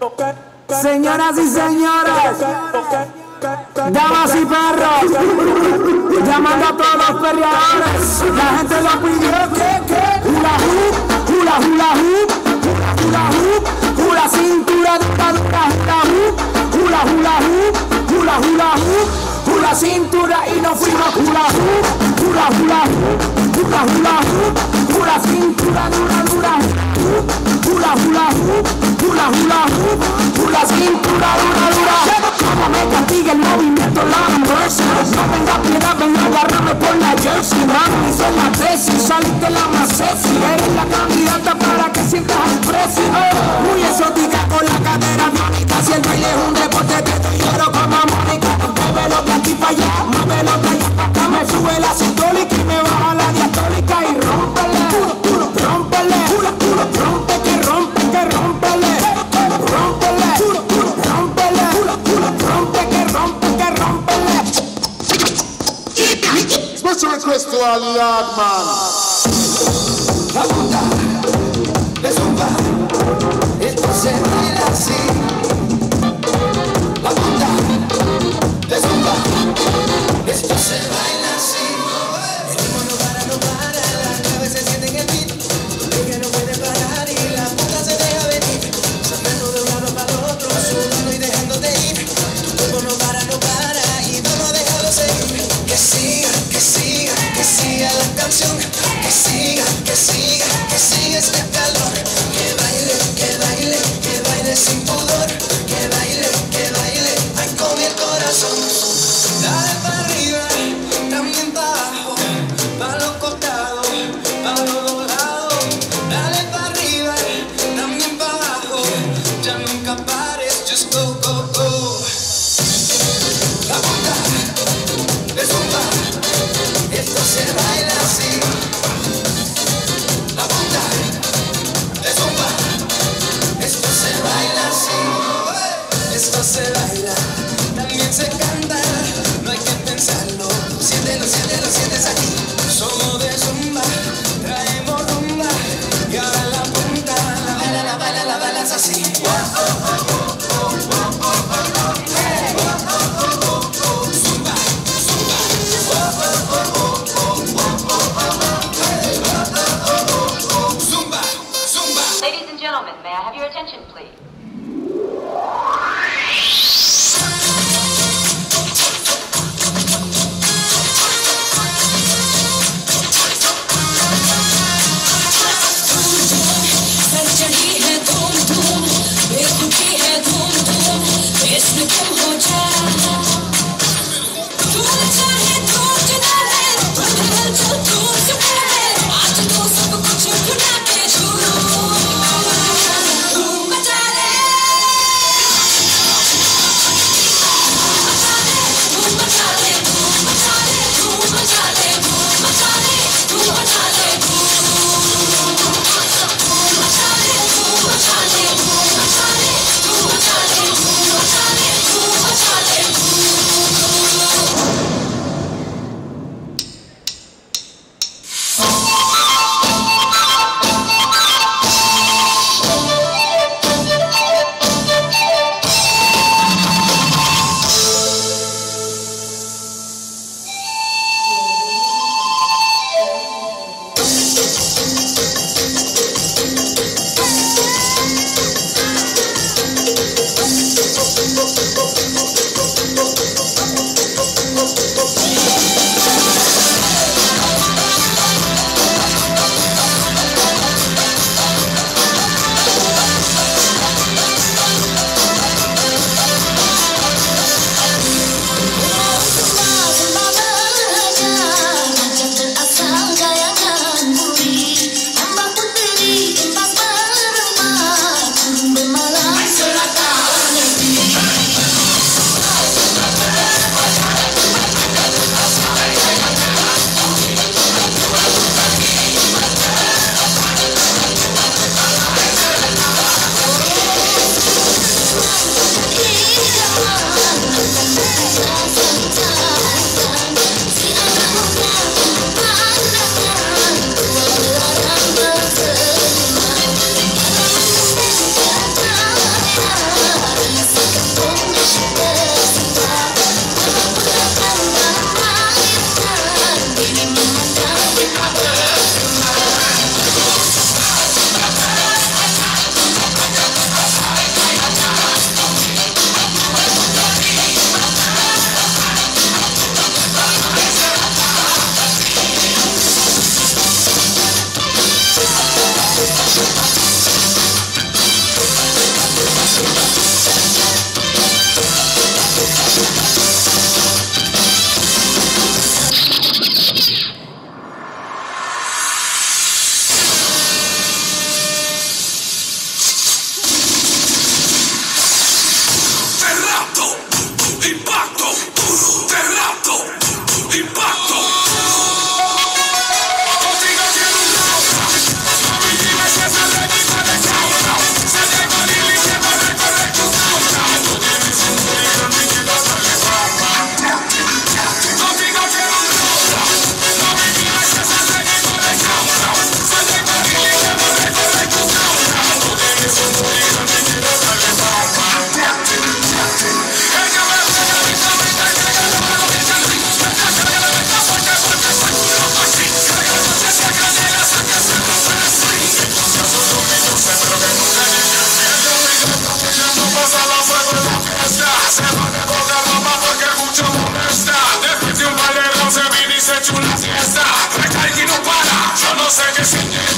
Señoras y señores, damas y perros, llamando a todos los perreadores. La gente lo pidió que hula hoop, hula hula hoop, hula hoop, hula cintura dura, hula hoop, hula hula hoop, hula hula hoop, hula cintura y nos fuimos hula hoop, hula hula hoop, hula hula hoop, hula cintura dura, hula hula hoop, hula hula hoop, hula cintura dura. Como me castiga el movimiento, la mercy. No tenga piedad, ven a agarrarme por la jersey. Mami, hice la tesis, saliste la más sexy. Eres la candidata para que sientas el precio. Muy exótica con la cadera bonita. Si el baile es un deporte, te quiero como Mónica. Muévelo de aquí para allá, muévelo de allá para acá. Me sube la sistólica y me baja la diastólica. Y rómpele, rómpele, rompe que rompe, que rómpele, rómpele, rómpele, rompe que rompe, que rómpele. Special request to all the yard man. La bunda de zumba, esto se baila así. La bunda de zumba, esto se baila así. El ritmo no para, no para, la cabeza se siente en el beat. Ella no puede parar y la bunda se deja venir. Saltando de un lado para el otro, sudando y dejándote ir. Tu cuerpo no para, no para y vamos a dejarlo seguir. Que siga, que siga, que siga la canción. Que siga, que siga, que siga este calor. Que baile, que baile, que baile sin pudor. Que baile, ay con el corazón. Dale para arriba, también para abajo, para los costados, para los dos lados. Dale para arriba, también para abajo, ya nunca pares, just go, go, go. La bunda de zumba, esto se baila así. La bunda de zumba, esto se baila así. Esto se baila, también se canta, no hay que pensarlo. Siéntelo, siéntelo, sientes aquí. sé que sí.